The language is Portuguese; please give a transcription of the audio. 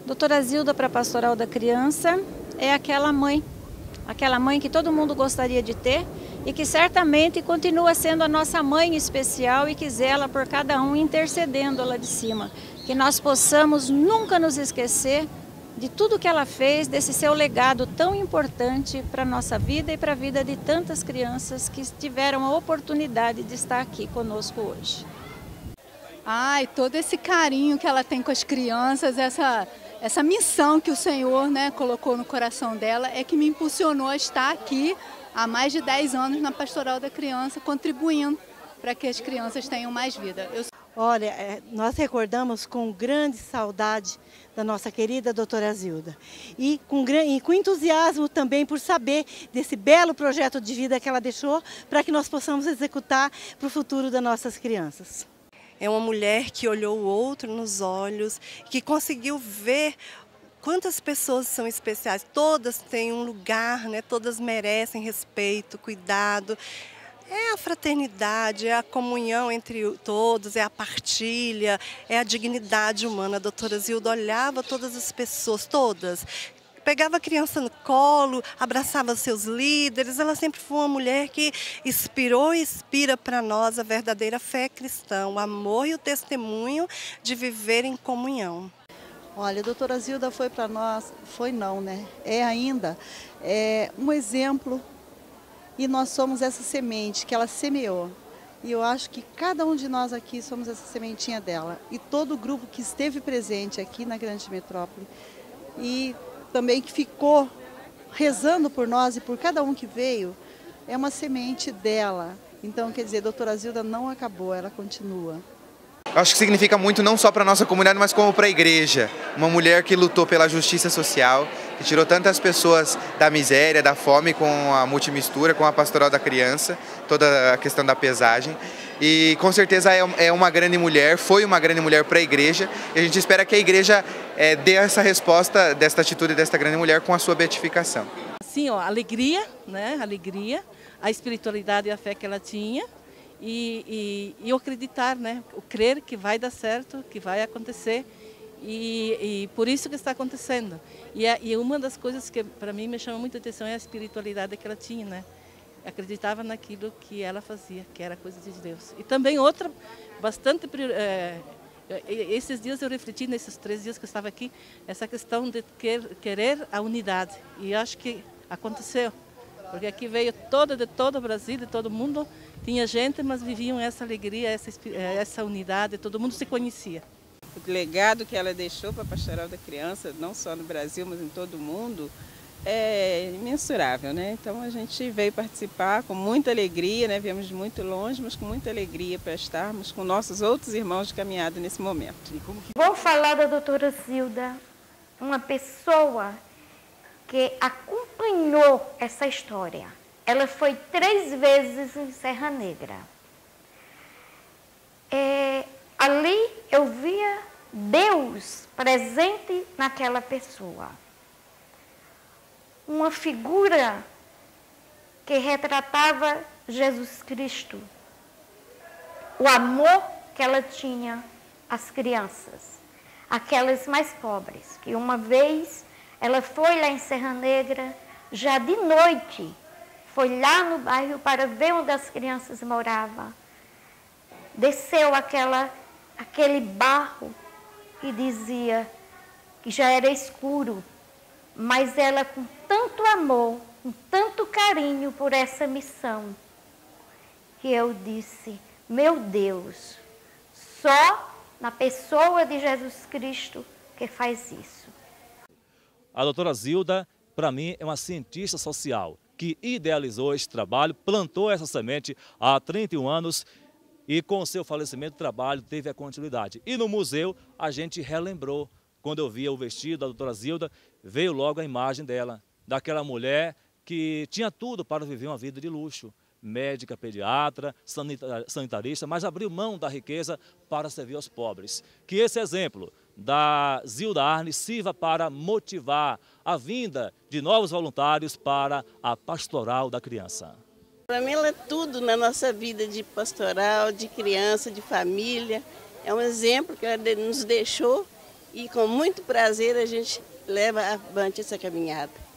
Doutora Zilda, para a Pastoral da Criança, é aquela mãe que todo mundo gostaria de ter e que certamente continua sendo a nossa mãe especial e que zela por cada um, intercedendo lá de cima. Que nós possamos nunca nos esquecer de tudo que ela fez, desse seu legado tão importante para a nossa vida e para a vida de tantas crianças que tiveram a oportunidade de estar aqui conosco hoje. E todo esse carinho que ela tem com as crianças, essa missão que o Senhor, colocou no coração dela é que me impulsionou a estar aqui há mais de 10 anos na Pastoral da Criança, contribuindo para que as crianças tenham mais vida. Olha, nós recordamos com grande saudade da nossa querida doutora Zilda e com entusiasmo também por saber desse belo projeto de vida que ela deixou para que nós possamos executar para o futuro das nossas crianças. É uma mulher que olhou o outro nos olhos, que conseguiu ver quantas pessoas são especiais. Todas têm um lugar, todas merecem respeito, cuidado. É a fraternidade, é a comunhão entre todos, é a partilha, é a dignidade humana. A doutora Zilda olhava todas as pessoas, todas. Pegava a criança no colo, abraçava seus líderes. Ela sempre foi uma mulher que inspirou e inspira para nós a verdadeira fé cristã, o amor e o testemunho de viver em comunhão. Olha, a doutora Zilda foi para nós, é ainda um exemplo e nós somos essa semente que ela semeou. E eu acho que cada um de nós aqui somos essa sementinha dela. E todo o grupo que esteve presente aqui na Grande Metrópole e também que ficou rezando por nós e por cada um que veio, é uma semente dela. Então, quer dizer, a doutora Zilda não acabou, ela continua. Eu acho que significa muito não só para a nossa comunidade, mas como para a igreja. Uma mulher que lutou pela justiça social, que tirou tantas pessoas da miséria, da fome com a multimistura, com a Pastoral da Criança, toda a questão da pesagem. E com certeza é uma grande mulher, foi uma grande mulher para a igreja. E a gente espera que a igreja dê essa resposta desta atitude desta grande mulher com a sua beatificação. Sim, alegria, alegria, a espiritualidade e a fé que ela tinha. E o acreditar, o crer que vai dar certo, que vai acontecer e por isso que está acontecendo. E uma das coisas que para mim me chama muita atenção é a espiritualidade que ela tinha, Acreditava naquilo que ela fazia, que era coisa de Deus. E também outra, bastante... esses dias eu refleti, nesses 3 dias que eu estava aqui, essa questão de querer a unidade. E acho que aconteceu. Porque aqui veio de todo o Brasil, de todo mundo, tinha gente, mas viviam essa alegria, essa unidade, todo mundo se conhecia. O legado que ela deixou para a Pastoral da Criança, não só no Brasil, mas em todo o mundo, é imensurável, Então a gente veio participar com muita alegria, Viemos de muito longe, mas com muita alegria para estarmos com nossos outros irmãos de caminhada nesse momento. Vou falar da doutora Zilda, uma pessoa que acompanhou essa história. Ela foi 3 vezes em Serra Negra. Ali eu via Deus presente naquela pessoa. Uma figura que retratava Jesus Cristo. O amor que ela tinha às crianças, aquelas mais pobres, que uma vez ela foi lá em Serra Negra, já de noite, foi lá no bairro para ver onde as crianças moravam. Desceu aquele barro e dizia que já era escuro, mas ela com tanto amor, com tanto carinho por essa missão, que eu disse, meu Deus, só na pessoa de Jesus Cristo que faz isso. A doutora Zilda, para mim, é uma cientista social que idealizou esse trabalho, plantou essa semente há 31 anos e com o seu falecimento o trabalho teve a continuidade. E no museu a gente relembrou, quando eu via o vestido da doutora Zilda, veio logo a imagem dela, daquela mulher que tinha tudo para viver uma vida de luxo. Médica, pediatra, sanitarista, mas abriu mão da riqueza para servir aos pobres. Que esse exemplo da Zilda Arne sirva para motivar a vinda de novos voluntários para a Pastoral da Criança. Para mim ela é tudo na nossa vida de pastoral, de criança, de família. É um exemplo que ela nos deixou e com muito prazer a gente leva avante essa caminhada.